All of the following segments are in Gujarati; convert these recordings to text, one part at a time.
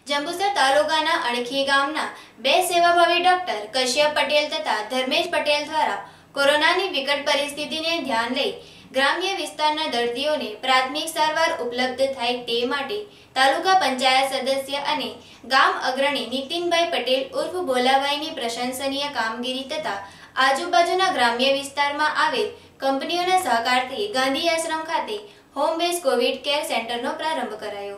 जंबूसर तालुकाना अणखी गामना बे सेवाभावी डॉक्टर कश्यप पटेल तथा धर्मेश पटेल द्वारा कोरोनाની વિકટ પરિસ્થિતિને ધ્યાન લઈ ગ્રામ્ય વિસ્તારના દર્દીઓને પ્રાથમિક સારવાર ઉપલબ્ધ થાય તે માટે તાલુકા પંચાયત સદસ્ય અને ગામ અગ્રણી નીતિનભાઈ પટેલ ઉર્ફ ભોલાભાઈની પ્રશંસનીય કામગીરી તથા આજુબાજુના ગ્રામ્ય વિસ્તારમાં આવેલ કંપનીઓના સહકારથી ગાંધી આશ્રમ ખાતે હોમ બેઝ કોવિડ કેર સેન્ટરનો પ્રારંભ કરાયો।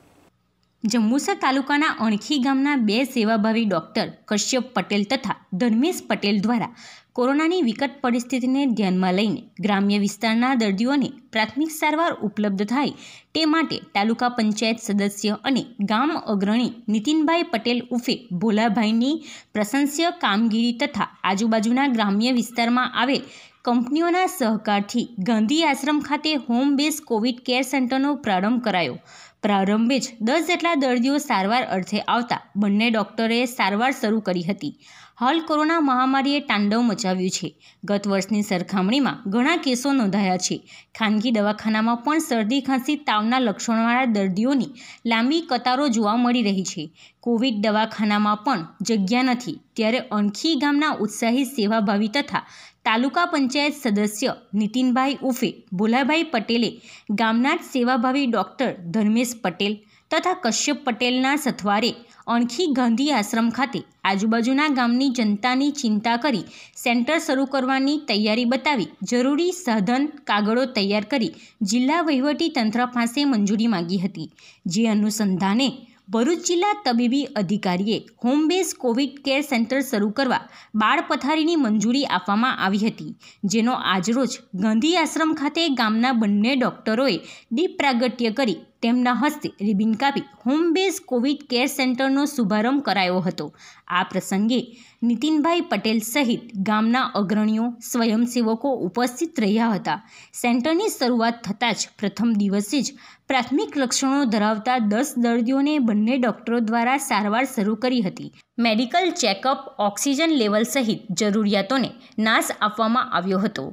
जंबूसर तालुकाना अणखी गामना बे सेवाभावी डॉक्टर कश्यप पटेल तथा धर्मेश पटेल द्वारा कोरोनानी विकट परिस्थितिने ध्यानमां लईने ग्राम्य विस्ताરના દર્દીઓને પ્રાથમિક સારવાર ઉપલબ્ધ થાય તે માટે તાલુકા પંચાયત સદસ્ય અને ગામ અગ્રણી નીતિનભાઈ પટેલ ઉર્ફે ભોલાભાઈની પ્રશંસનીય કામગીરી તથા આજુબાજુના ગ્રામ્ય વિસ્તારમાં આવેલ કંપનીઓના સહકારથી ગાંધી આશ્રમ ખાતે હોમ બેઝ કોવિડ કેર સેન્ટરનો પ્રારંભ કરાયો। પ્રારંભે જ 10 જેટલા દર્દીઓ સારવાર અર્થે આવતા બંને ડોક્ટરોએ સારવાર શરૂ કરી હતી। હાલ કોરોના મહામારીએ તાંડવ મચાવ્યું છે। ગત વર્ષની સરખામણીમાં ઘણા કેસો નોંધાયા છે। ખાનગી દવાખાનામાં પણ શરદી ખાંસી તાવના લક્ષણોવાળા દર્દીઓની લાંબી કતારો જોવા મળી રહી છે। કોવિડ દવાખાનામાં પણ જગ્યા નથી, ત્યારે અણખી ગામના ઉત્સાહી સેવાભાવી તથા તાલુકા પંચાયત સદસ્ય નીતિનભાઈ ઉર્ફે ભોલાભાઈ પટેલે ગામના જ સેવાભાવી ડૉક્ટર ધર્મેશ પટેલ તથા કશ્યપ પટેલના સથવારે અણખી ગાંધી આશ્રમ ખાતે આજુબાજુના ગામની જનતાની ચિંતા કરી સેન્ટર શરૂ કરવાની તૈયારી બતાવી જરૂરી સાધન કાગળો તૈયાર કરી જિલ્લા વહીવટી તંત્ર પાસે મંજૂરી માંગી હતી। જે અનુસંધાને ભરૂચ જિલ્લા તબીબી અધિકારીએ home base covid care centre શરૂ કરવા બાળ પથારીની મંજૂરી આપવામાં આવી હતી, જેનો આજરોજ ગાંધી આશ્રમ ખાતે ગામના બંને ડોક્ટરોએ દીપ પ્રાગટ્ય કરી તેમના હસ્તે રિબિન કાપી હોમ બેઝ કોવિડ કેર સેન્ટરનો શુભારંભ કરાયો હતો। આ પ્રસંગે નીતિનભાઈ પટેલ સહિત ગામના અગ્રણીઓ સ્વયંસેવકો ઉપસ્થિત રહ્યા હતા। સેન્ટરની શરૂઆત થતાં જ પ્રથમ દિવસે જ પ્રાથમિક લક્ષણો ધરાવતા 10 દર્દીઓને બંને ડોક્ટરો દ્વારા સારવાર શરૂ કરી હતી। મેડિકલ ચેકઅપ, ઓક્સિજન લેવલ સહિત જરૂરિયાતોને નાશ આપવામાં આવ્યો હતો।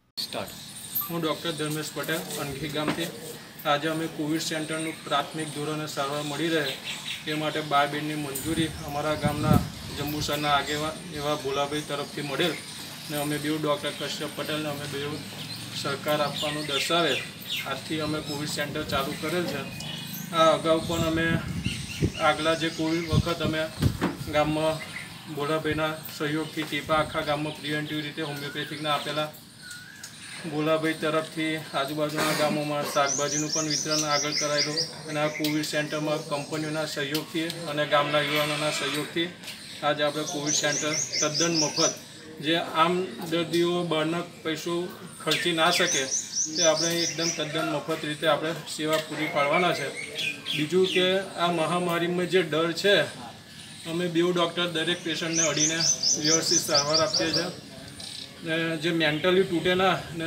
હું ડૉક્ટર ધર્મેશ પટેલ અણખી ગામથી આજે અમે કોવિડ સેન્ટરનું પ્રાથમિક ધોરણે સારવાર મળી રહે તે માટે 12 બેડની મંજૂરી અમારા ગામના જંબુસરના આગેવાન એવા ભોલાભાઈ તરફથી મળેલ ને અમે બેઉ ડૉક્ટર કશ્યપ પટેલને અમે બેઉ સરકાર આપવાનું દર્શાવે આજથી અમે કોવિડ સેન્ટર ચાલુ કરેલ છે। આ અગાઉ પણ અમે આગલા જે કોવિડ વખત અમે ગામમાં ભોલાભાઈના સહયોગથી ટીપા આખા ગામમાં પ્રિવેન્ટિવ રીતે હોમિયોપેથિકના આપેલા। ભોલાભાઈ તરફથી આજુબાજુના ગામોમાં શાકભાજીનું પણ વિતરણ આગળ કરાયેલું અને આ કોવિડ સેન્ટરમાં કંપનીઓના સહયોગથી અને ગામના યુવાનોના સહયોગથી આજે આપણે કોવિડ સેન્ટર તદ્દન મફત, જે આમ દર્દીઓ બહારના પૈસો ખર્ચી ના શકે તે આપણે એકદમ તદ્દન મફત રીતે આપણે સેવા પૂરી પાડવાના છે। બીજું કે આ મહામારીમાં જે ડર છે, અમે બેઉ ડૉક્ટર દરેક પેશન્ટને અડીને વ્યવસ્થિત સારવાર આપીએ છીએ ને જે મેન્ટલી તૂટેલા ને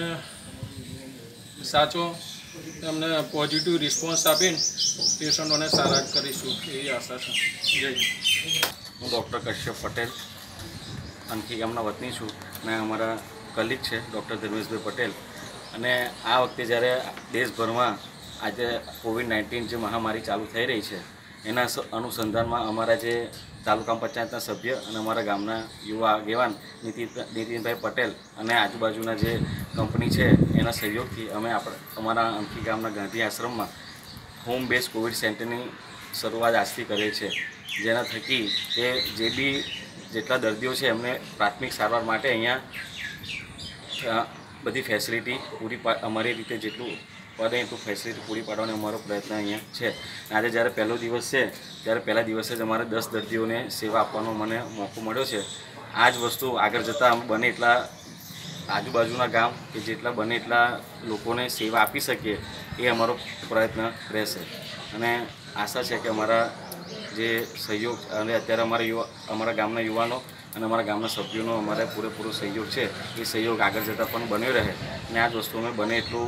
સાચો એમને પોઝિટિવ રિસ્પોન્સ આપીને પેશન્ટોને સારા કરીશું એવી આશા છે। જય હિન્દ। હું ડૉક્ટર કશ્યપ પટેલ અણખી ગામના વતની છું અને અમારા કલીગ છે ડૉક્ટર ધર્મેશભાઈ પટેલ। અને આ વખતે જ્યારે દેશભરમાં આજે કોવિડ-19 જે મહામારી ચાલુ થઈ રહી છે એના અનુસંધાનમાં અમારા જે તાલુકા પંચાયતના સભ્ય અને અમારા ગામના યુવા આગેવાન નીતિનભાઈ પટેલ અને આજુબાજુના જે કંપની છે એના સહયોગથી અમે અમારા અણખી ગામના ગાંધી આશ્રમમાં હોમ બેઝ કોવિડ સેન્ટરની શરૂઆત આજથી કરે છે, જેના થકી કે જે બી જેટલા દર્દીઓ છે એમને પ્રાથમિક સારવાર માટે અહીંયા બધી ફેસિલિટી પૂરી અમારી રીતે જેટલું પડે એટલું ફેસિલિટી પૂરી પાડવાનો અમારો પ્રયત્ન અહીંયા છે। આજે જ્યારે પહેલો દિવસ છે ત્યારે પહેલા દિવસે જ અમારે 10 દર્દીઓને સેવા આપવાનો મને મોકો મળ્યો છે। આ જ વસ્તુ આગળ જતાં બને એટલા આજુબાજુના ગામ કે જેટલા બને એટલા લોકોને સેવા આપી શકીએ એ અમારો પ્રયત્ન રહેશે અને આશા છે કે અમારા જે સહયોગ અને અત્યારે અમારા ગામના યુવાનો અને અમારા ગામના સભ્યોનો અમારે પૂરેપૂરો સહયોગ છે એ સહયોગ આગળ જતાં પણ બન્યો રહે અને આ જ વસ્તુ અમે બને એટલું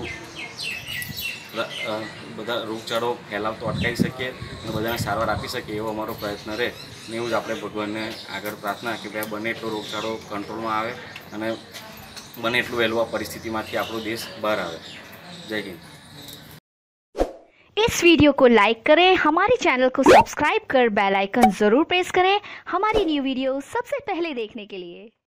બધા રોગચાળો ફેલાવતો અટકાવી શકીએ અને બધાને સારવાર આપી શકીએ એવો અમારો પ્રયત્ન રહે ને એવું જ આપણે ભગવાનને આગળ પ્રાર્થના કે ભાઈ બને એટલો રોગચાળો કંટ્રોલમાં આવે અને બને એટલું વહેલું આ પરિસ્થિતિમાંથી આપણો દેશ બહાર આવે। જય હિન્દ। इस वीडियो को लाइक करें, हमारे चैनल को सब्सक्राइब कर बेल आइकन ज़रूर प्रेस करें हमारी न्यू वीडियो सबसे पहले देखने के लिए।